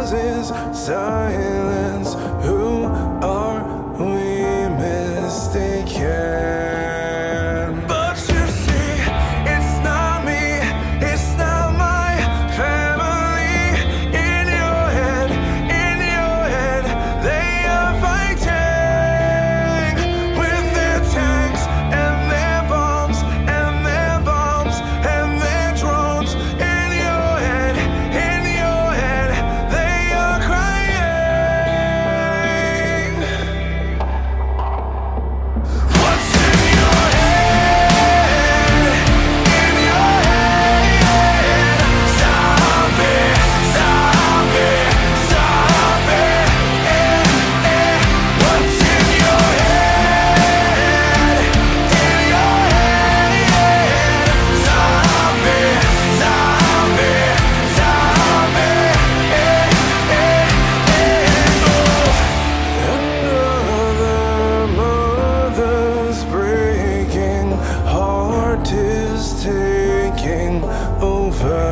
causes silence. Who are we mistaken? But you see, it's not me, it's not my family. In your head, they are fighting with their tanks and their bombs and their bombs and their drones. In your head, they are crying. What's in your head? In your head. Stop it, stop it, stop it. What's in your head? In your head. Stop it, stop it, stop it. Another mother's breaking heart is taking over.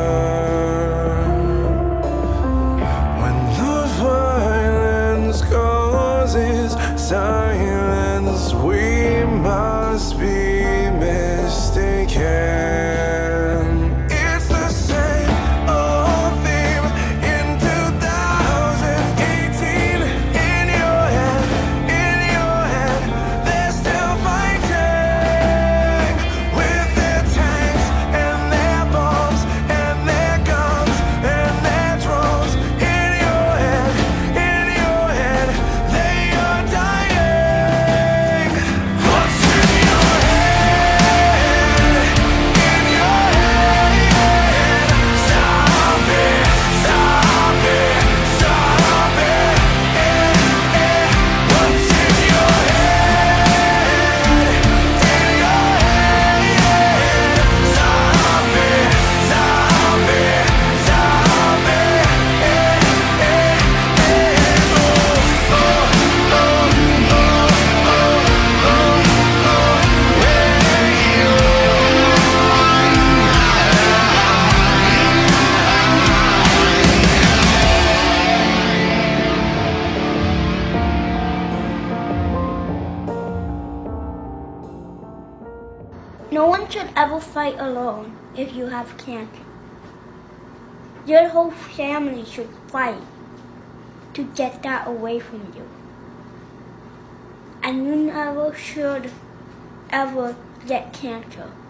When the violence causes silence, we must be mistaken. It's the same old theme in 2018. In your head, they're still fighting with their tanks and their bombs and their guns and their drones. In your head, they are dying. What's in your head? In your head. Stop it, stop it, stop it. What's in your head? In your head. Stop it, stop it, stop it. No one should ever fight alone if you have cancer. Your whole family should fight to get that away from you. And you never should ever get cancer.